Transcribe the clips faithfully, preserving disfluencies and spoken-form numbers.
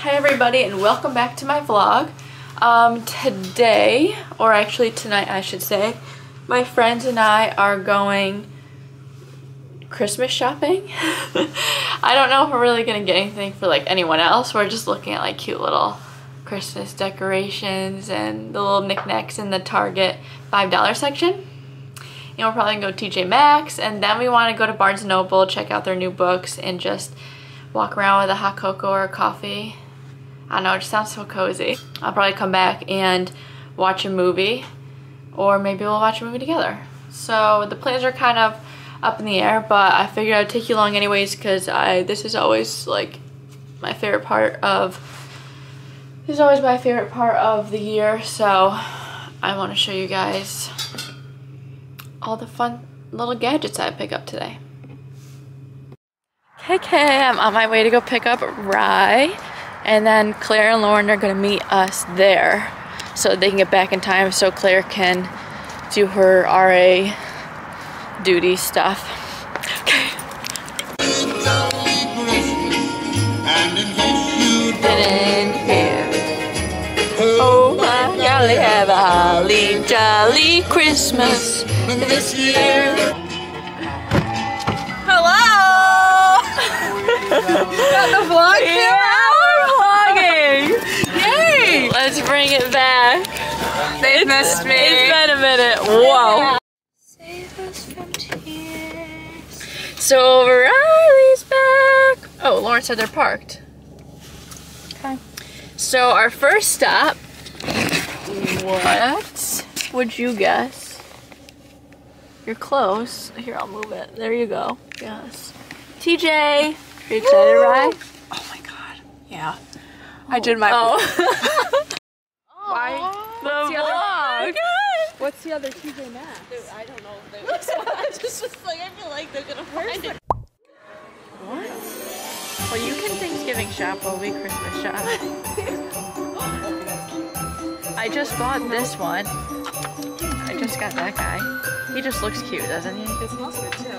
Hi everybody and welcome back to my vlog. Um, today, or actually tonight I should say, my friends and I are going Christmas shopping. I don't know if we're really gonna get anything for like anyone else. We're just looking at like cute little Christmas decorations and the little knickknacks in the Target five dollar section. And we're probably gonna go to T J Maxx, and then we wanna go to Barnes and Noble, check out their new books, and just walk around with a hot cocoa or a coffee. I don't know, it just sounds so cozy. I'll probably come back and watch a movie, or maybe we'll watch a movie together. So the plans are kind of up in the air, but I figured I'd take you along anyways because I this is always like my favorite part of this is always my favorite part of the year. So I want to show you guys all the fun little gadgets I pick up today. Okay, okay, I'm on my way to go pick up Rye. And then Claire and Lauren are gonna meet us there so they can get back in time so Claire can do her R A duty stuff. Okay. Didn't hear. Oh my golly, have a holly jolly Christmas this year. Hello! Got the vlog camera? Yay! Let's bring it back. They missed me. It's been a minute. Whoa. Save us from tears. So Riley's back. Oh, Lauren said they're parked. Okay. So our first stop. What would you guess? You're close. Here, I'll move it. There you go. Yes. T J. Are you excited, Rye? Oh my god. Yeah. I did my. Oh. Why? The vlog. What's the other T J Maxx? I don't know. If I just, just like I feel like they're gonna find it. What? Well, you can Thanksgiving shop while we Christmas shop. I just bought this one. I just got that guy. He just looks cute, doesn't he? It smells good too.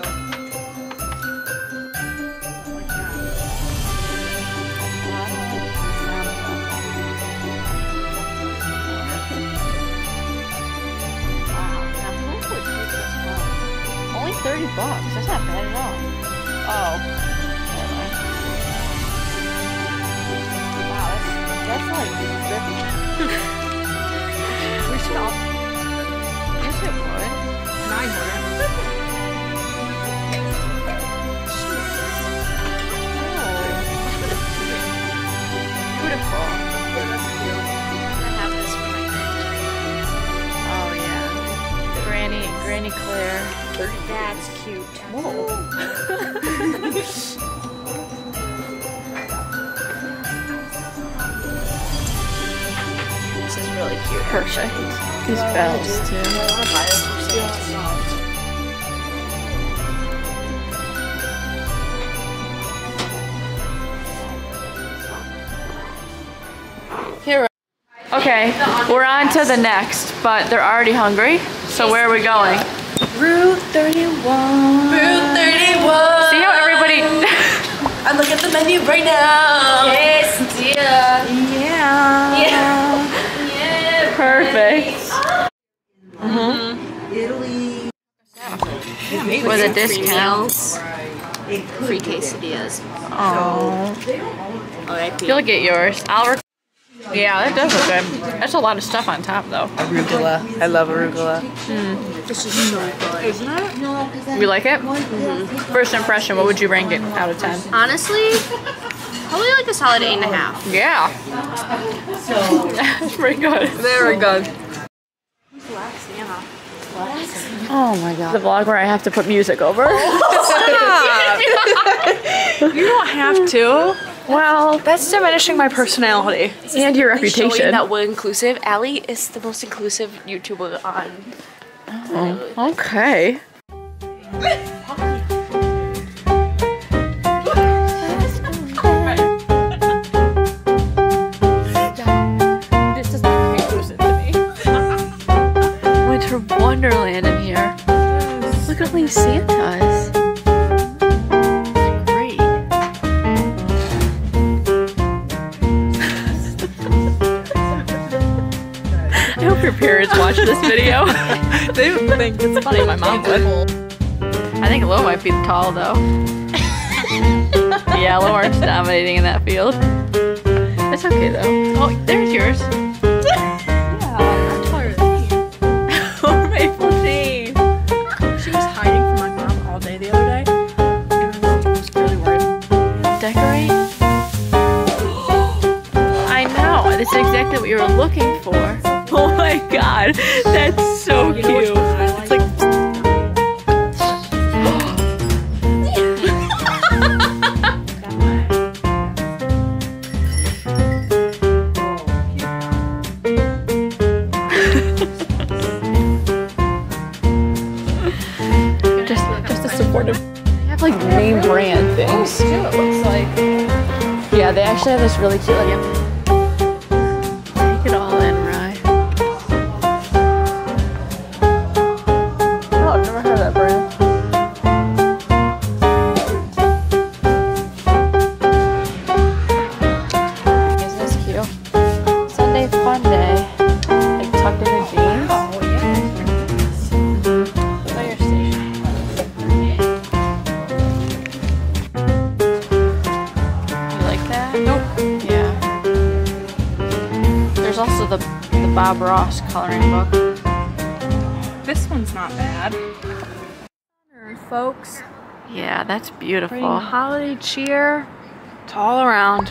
thirty bucks. That's not bad at all. Oh. Wow, that's, that's like ripping. We should all. Yes, it would. Mine would. Oh. Beautiful. I have this for my grandchild. Oh, yeah. Granny, Granny Claire. That's cute. Whoa. This is really cute. Perfect. These bells too. Here. Okay, we're on to the next, but they're already hungry. So where are we going? Route thirty-one. Route thirty-one. See how everybody... I'm looking at the menu right now. Yes, yeah. Yeah. Yeah. Yeah. Perfect. Mm-hmm. Italy. With a discount. Free quesadillas. Oh. Alright, You'll get yours. I'll rec yeah, that does look good. That's a lot of stuff on top though. Arugula. I love arugula. Mm. this is so good. Isn't it? You like it? Mm-hmm. First impression, what would you rank it out of ten? Honestly, probably like a solid eight and a half. Yeah. That's pretty good. Very good. Oh my god. The vlog where I have to put music over. You don't have to. Well, that's diminishing my personality. And your reputation. Showing that we're inclusive. Allie is the most inclusive YouTuber on. Oh, okay. This is not inclusive to me. Winter Wonderland in here. Look at all these Santas. Great. your parents watch this video. They would think it's funny. My mom would. I think Lo might be tall though. Yeah, Lauren's dominating in that field. It's okay though. Oh, there's yours. Yeah, I'm taller than you. Or Maple Jean. She was hiding from my mom all day the other day. And I was really worried. Decorate? I know. This is exactly what you were looking for. Oh my god, that's so You know which cute. one I like? It's like just, just a supportive. They have like name brand things. It looks like. Yeah, they actually have this really cute like. Take it all in, Rye. Oh, I've never heard of that brand. Isn't this cute? Sunday fun day. Like tucked in your jeans. Oh, yeah. Fire station. You like that? Nope. Yeah. There's also the the Bob Ross coloring book. This one's not bad. Folks, Yeah, that's beautiful. bringing holiday cheer. It's all around.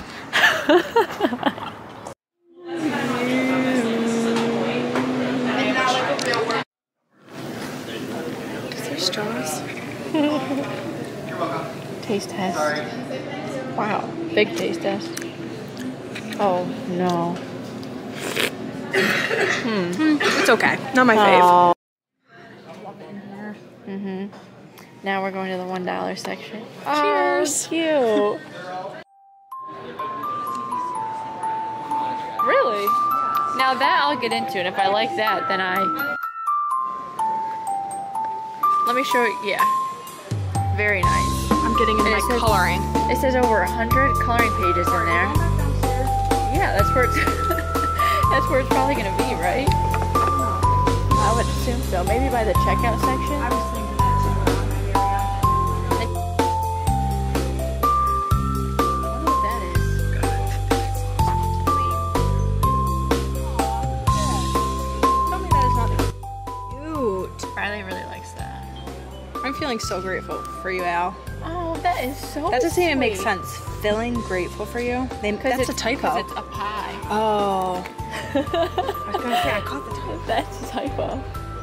Is there straws? Taste test. Wow, big taste test. Oh no. It's okay. Not my fave. Oh. Mhm. Now we're going to the one dollar section. Cheers. Oh, cute. Really? Now that I'll get into, and if I like that, then I. Let me show you. Yeah. Very nice. I'm getting into And my it says- coloring. It says over a hundred coloring pages in there. Yeah, that's where it's. That's where it's probably gonna be, right? I would assume so. Maybe by the checkout section. I was thinking that too. I wonder what that is. Tell me that is not cute. Riley really likes that. I'm feeling so grateful for you, Al. Oh, that is so. That doesn't even make sweet. sense. Feeling grateful for you. They, Because that's it's a typo. Because it's a pie. Oh. I was gonna say I caught the typo. That's a typo.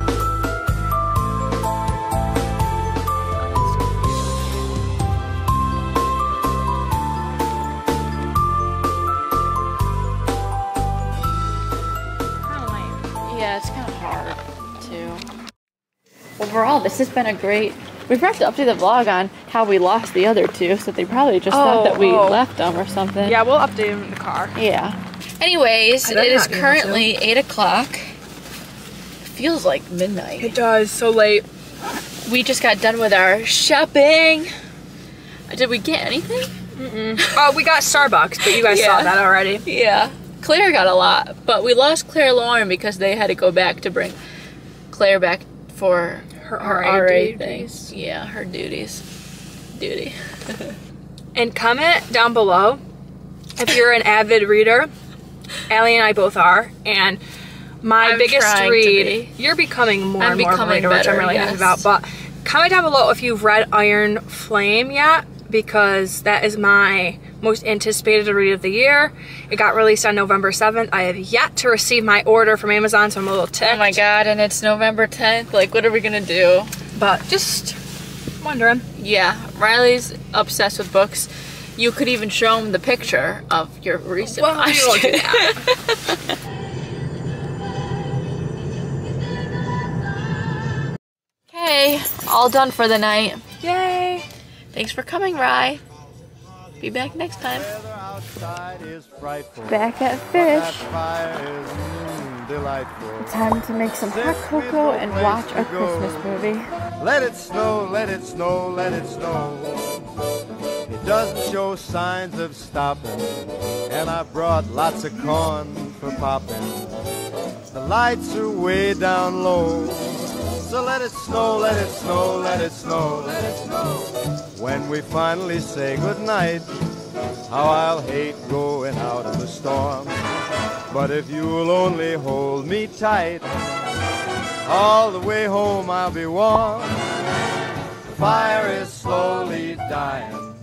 Kinda lame. Yeah, it's kind of hard too. Overall, this has been a great. We forgot to update the vlog on how we lost the other two, so they probably just thought Oh, that we oh. left them or something. Yeah, we'll update him in the car. Yeah. Anyways, I it better is not be able currently eight o'clock. Feels like midnight. It does. So late. We just got done with our shopping. Did we get anything? Mm-mm. Oh, we got Starbucks, but you guys Yeah. saw that already. Yeah. Claire got a lot, but we lost Claire Lauren because they had to go back to bring Claire back for Her her R A R A duties. things. Yeah, her duties. Duty. And comment down below if you're an avid reader. Allie and I both are, and my I'm biggest trying to read. be. You're becoming more I'm and more of a becoming reader, which I'm better, really happy yes. about. But comment down below if you've read Iron Flame yet, because that is my most anticipated read of the year. It got released on November seventh. I have yet to receive my order from Amazon, so I'm a little ticked. Oh my god, and it's November tenth. Like, what are we gonna do? But just wondering. Yeah, Riley's obsessed with books. You could even show him the picture of your recent Well, we won't do that. Okay, all done for the night. Yay! Thanks for coming, Rye. Be back next time. Back at Fish. Time to make some hot cocoa and watch a Christmas movie. Let it snow, let it snow, let it snow. It doesn't show signs of stopping, and I brought lots of corn for popping. the lights are way down low. So let it snow, let it snow, let it snow, let it snow. When we finally say goodnight, how I'll hate going out in the storm. But if you'll only hold me tight, all the way home I'll be warm. The fire is slowly dying.